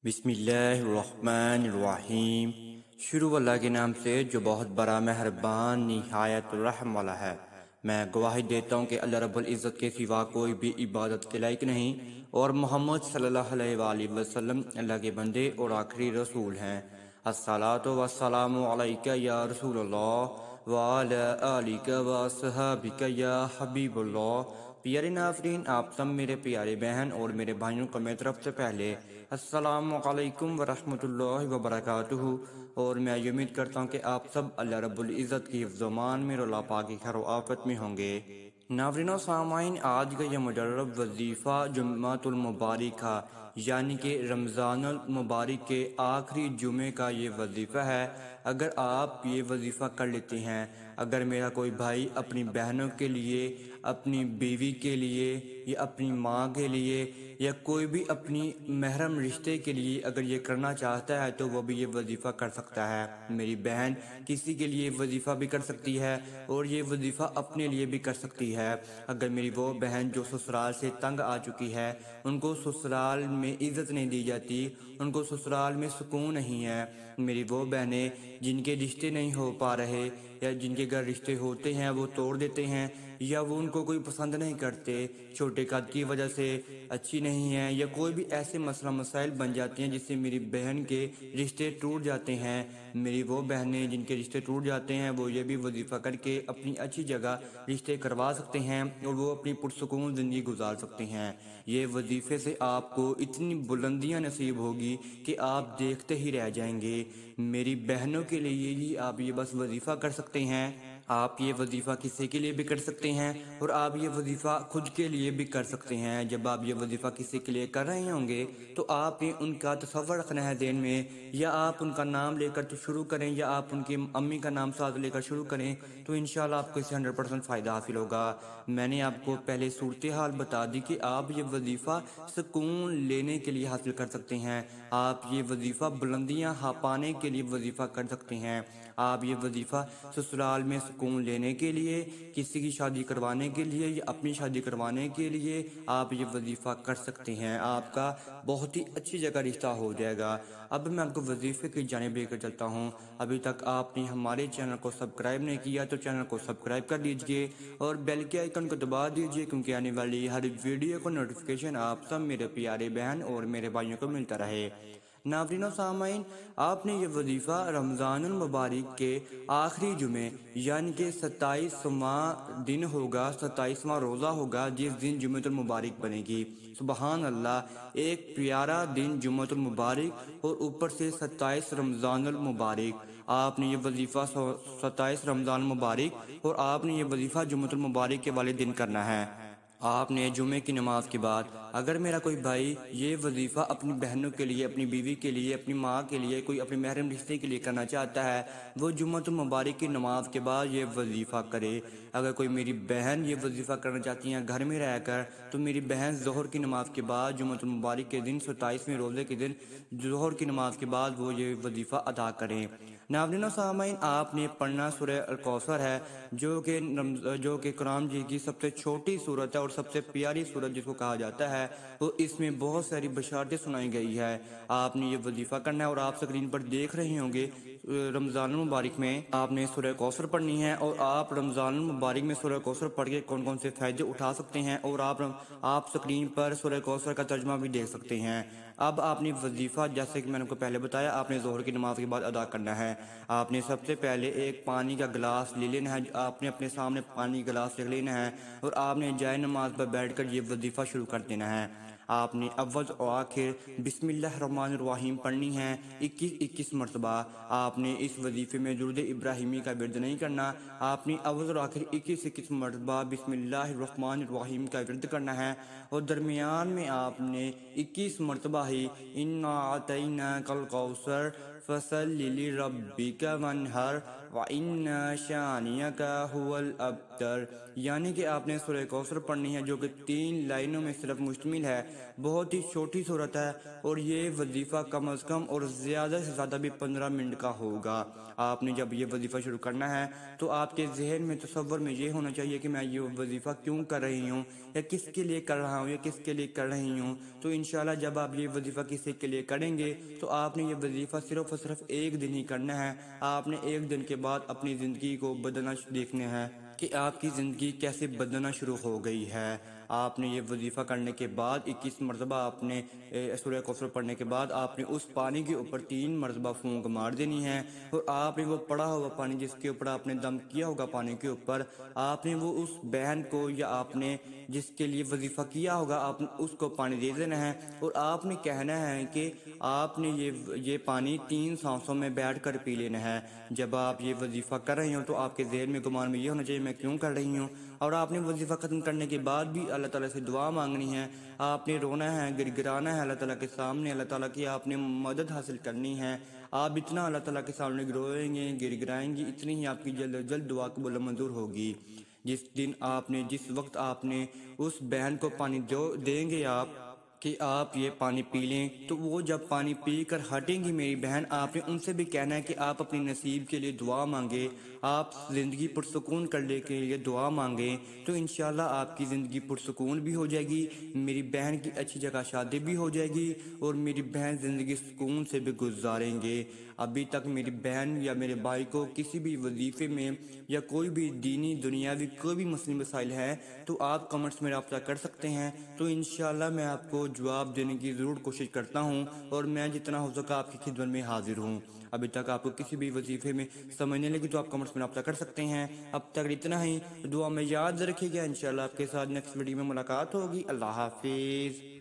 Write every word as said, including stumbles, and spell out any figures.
بسم اللہ الرحمن الرحیم۔ شروع اللہ کے نام سے جو بہت بڑا مہربان نہایت رحم والا ہے۔ میں گواہی دیتا ہوں کہ اللہ رب العزت کے سوا کوئی بھی عبادت کے لائق نہیں، اور محمد صلی اللہ علیہ وآلہ وسلم اللہ کے بندے اور آخری رسول ہیں۔ الصلاۃ والسلام علیک یا رسول اللہ وعلی آلک واصحابک یا حبیب اللہ۔ پیارے ناظرین، آپ سب میرے پیارے بہن اور میرے بھائیوں کو میری طرف سے پہلے السلام علیکم ورحمۃ اللہ وبرکاتہ، اور میں یہ امید کرتا ہوں کہ آپ سب اللہ رب العزت کی حفظ و امان میں اور اللہ پاک کی خیر و آفت میں ہوں گے۔ ناظرین و سامعین، آج کا یہ مجرب وظیفہ جمعۃ المبارک کا یعنی کہ رمضان المبارک کے آخری جمعے کا یہ وظیفہ ہے۔ اگر آپ یہ وظیفہ کر لیتے ہیں، اگر میرا کوئی بھائی اپنی بہنوں کے لیے، اپنی بیوی کے لیے یا اپنی ماں کے لیے یا کوئی بھی اپنی محرم رشتے کے لیے اگر یہ کرنا چاہتا ہے تو وہ بھی یہ وظیفہ کر سکتا ہے۔ میری بہن کسی کے لیے وظیفہ بھی کر سکتی ہے اور یہ وظیفہ اپنے لیے بھی کر سکتی ہے۔ اگر میری وہ بہن جو سسرال سے تنگ آ چکی ہے، ان کو سسرال میں عزت نہیں دی جاتی، ان کو سسرال میں سکون نہیں ہے، میری وہ بہنیں جن کے رشتے نہیں ہو پا رہے یا جن کے گھر رشتے ہوتے ہیں وہ توڑ دیتے ہیں، یا وہ ان کو کوئی پسند نہیں کرتے، چھوٹے قد کی وجہ سے اچھی نہیں ہے، یا کوئی بھی ایسے مسئلہ مسائل بن جاتے ہیں جس سے میری بہن کے رشتے ٹوٹ جاتے ہیں، میری وہ بہنیں جن کے رشتے ٹوٹ جاتے ہیں وہ یہ بھی وظیفہ کر کے اپنی اچھی جگہ رشتے کروا سکتے ہیں اور وہ اپنی پرسکون زندگی گزار سکتے ہیں۔ یہ وظیفے سے آپ کو اتنی بلندیاں نصیب ہوگی کہ آپ دیکھتے ہی رہ جائیں گے۔ میری بہنوں کے لیے ہی آپ یہ بس وظیفہ کر سکتے ہیں، آپ یہ وظیفہ کسی کے لیے بھی کر سکتے ہیں اور آپ یہ وظیفہ خود کے لیے بھی کر سکتے ہیں۔ جب آپ یہ وظیفہ کسی کے لیے کر رہے ہوں گے تو آپ نے ان کا تصور رکھنا ہے ذہن میں، یا آپ ان کا نام لے کر تو شروع کریں یا آپ ان کی امی کا نام ساتھ لے کر شروع کریں، تو انشاءاللہ آپ کو اس سے ہنڈریڈ پرسنٹ فائدہ حاصل ہوگا۔ میں نے آپ کو پہلے صورتحال بتا دی کہ آپ یہ وظیفہ سکون لینے کے لیے حاصل کر سکتے ہیں، آپ یہ وظیفہ بلندیاں پانے کے لیے وظیفہ کر سکتے ہیں، آپ یہ وظیفہ سسرال میں سکون لینے کے لیے، کسی کی شادی کروانے کے لیے یا اپنی شادی کروانے کے لیے آپ یہ وظیفہ کر سکتے ہیں، آپ کا بہت ہی اچھی جگہ رشتہ ہو جائے گا۔ اب میں آپ کو وظیفے کی جانب لے کر چلتا ہوں۔ ابھی تک آپ نے ہمارے چینل کو سبسکرائب نہیں کیا تو چینل کو سبسکرائب کر لیجئے اور بیل کے آئیکن کو دبا دیجئے، کیونکہ آنے والی ہر ویڈیو کو نوٹیفیکیشن آپ سب میرے پیارے بہن اور میرے بھائیوں کو ملتا رہے۔ ناظرین و سامعین، آپ نے یہ وظیفہ رمضان المبارک کے آخری جمعے یعنی کہ ستائیسواں دن ہوگا، ستائیسواں روزہ ہوگا جس دن جمعۃ المبارک بنے گی۔ سبحان اللہ، ایک پیارا دن جمعۃ المبارک اور اوپر سے ستائیس رمضان المبارک۔ آپ نے یہ وظیفہ ستائیس رمضان المبارک اور آپ نے یہ وظیفہ جمعۃ المبارک کے والے دن کرنا ہے۔ آپ نے جمعے کی نماز کے بعد اگر میرا کوئی بھائی یہ وظیفہ اپنی بہنوں کے لیے، اپنی بیوی کے لیے، اپنی ماں کے لیے، کوئی اپنے محرم رشتے کے لیے کرنا چاہتا ہے، وہ جمعۃ المبارک کی نماز کے بعد یہ وظیفہ کرے۔ اگر کوئی میری بہن یہ وظیفہ کرنا چاہتی ہیں گھر میں رہ کر، تو میری بہن ظہر کی نماز کے بعد جمعۃ المبارک کے دن، ستائیسویں روزے کے دن ظہر کی نماز کے بعد وہ یہ وظیفہ ادا کریں۔ ناظرین و سامعین، آپ نے پڑھنا سورہ الکوثر ہے، جو کہ جو کہ قرآن جی کی سب سے چھوٹی سورت ہے اور سب سے پیاری سورت جس کو کہا جاتا ہے، وہ اس میں بہت ساری بشارتیں سنائی گئی ہے۔ آپ نے یہ وظیفہ کرنا ہے اور آپ اسکرین پر دیکھ رہے ہوں گے رمضان المبارک میں آپ نے سورہ کوثر پڑھنی ہے، اور آپ رمضان المبارک میں سورہ کوثر پڑھ کے کون کون سے فائدے اٹھا سکتے ہیں، اور آپ آپ اسکرین پر سورہ کوثر کا ترجمہ بھی دیکھ سکتے ہیں۔ اب آپ نے وظیفہ جیسے کہ میں نے کو پہلے بتایا، آپ نے ظہر کی نماز کے بعد ادا کرنا ہے۔ آپ نے سب سے پہلے ایک پانی کا گلاس لے لینا ہے، آپ نے اپنے سامنے پانی گلاس رکھ لینا ہے اور آپ نے جائے نماز پر بیٹھ کر یہ وظیفہ شروع کر دینا ہے۔ آپ نے اول و آخر بسم اللہ الرحمن الرحیم پڑھنی ہے اکیس اکیس مرتبہ۔ آپ نے اس وظیفے میں درود ابراہیمی کا ورد نہیں کرنا، آپ نے اول و آخر اکیس اکیس مرتبہ بسم اللہ الرحمن الرحیم کا ورد کرنا ہے، اور درمیان میں آپ نے اکیس مرتبہ ہی انا اعطیناک الکوثر فصل لربک وانحر وان شانئک هو الابتر، یعنی کہ آپ نے سورہ کوثر پڑھنی ہے جو کہ تین لائنوں میں صرف مشتمل ہے، بہت ہی چھوٹی صورت ہے، اور یہ وظیفہ کم از کم اور زیادہ سے زیادہ بھی پندرہ منٹ کا ہوگا۔ آپ نے جب یہ وظیفہ شروع کرنا ہے تو آپ کے ذہن میں تصور میں یہ ہونا چاہیے کہ میں یہ وظیفہ کیوں کر رہی ہوں، یا کس کے لیے کر رہا ہوں، یا کس کے لیے کر رہی ہوں۔ تو انشاءاللہ جب آپ یہ وظیفہ کسی کے لیے کریں گے تو آپ نے یہ وظیفہ صرف اور صرف ایک دن ہی کرنا ہے۔ آپ نے ایک دن کے بعد اپنی زندگی کو بدلنا دیکھنا ہے کہ آپ کی زندگی کیسے بدلنا شروع ہو گئی ہے۔ آپ نے یہ وظیفہ کرنے کے بعد اکیس مرتبہ آپ نے سورہ کوثر پڑھنے کے بعد آپ نے اس پانی کے اوپر تین مرتبہ پھونک مار دینی ہے، اور آپ نے وہ پڑا ہوا پانی جس کے اوپر آپ نے دم کیا ہوگا پانی کے اوپر، آپ نے وہ اس بہن کو یا آپ نے جس کے لیے وظیفہ کیا ہوگا آپ نے اس کو پانی دے دینا ہے، اور آپ نے کہنا ہے کہ آپ نے یہ یہ پانی تین سانسوں میں بیٹھ کر پی لینا ہے۔ جب آپ یہ وظیفہ کر رہے ہوں تو آپ کے ذہن میں گمان میں یہ ہونا چاہیے میں کیوں کر رہی ہوں، اور آپ نے وظیفہ ختم کرنے کے بعد بھی اللہ تعالیٰ سے دعا مانگنی ہے، آپ نے رونا ہے، گر گرانا ہے اللہ تعالیٰ کے سامنے، اللہ تعالیٰ کی آپ نے مدد حاصل کرنی ہے۔ آپ اتنا اللہ تعالیٰ کے سامنے روئیں گے، گر گرائیں گی، اتنی ہی آپ کی جلد جلد دعا قبول و منظور ہوگی۔ جس دن آپ نے جس وقت آپ نے اس بہن کو پانی دو دیں گے آپ کہ آپ یہ پانی پی لیں، تو وہ جب پانی پی کر ہٹیں گی میری بہن، آپ نے ان سے بھی کہنا ہے کہ آپ اپنی نصیب کے لیے دعا مانگیں، آپ زندگی پرسکون کرنے کے لیے دعا مانگیں، تو انشاءاللہ آپ کی زندگی پرسکون بھی ہو جائے گی، میری بہن کی اچھی جگہ شادی بھی ہو جائے گی، اور میری بہن زندگی سکون سے بھی گزاریں گے۔ ابھی تک میری بہن یا میرے بھائی کو کسی بھی وظیفے میں یا کوئی بھی دینی دنیاوی کوئی بھی مسئلہ مسائل ہے تو آپ کمنٹس میں رابطہ کر سکتے ہیں، تو انشاءاللہ میں آپ کو جواب دینے کی ضرور کوشش کرتا ہوں، اور میں جتنا ہو سکا آپ کی خدمت میں حاضر ہوں۔ ابھی تک آپ کو کسی بھی وظیفے میں سمجھ نہیں لگی تو آپ کمنٹس میں رابطہ کر سکتے ہیں۔ اب تک اتنا ہی، دعا میں یاد رکھیے گا، انشاءاللہ آپ کے ساتھ نیکسٹ ویڈیو میں ملاقات ہوگی۔ اللہ حافظ۔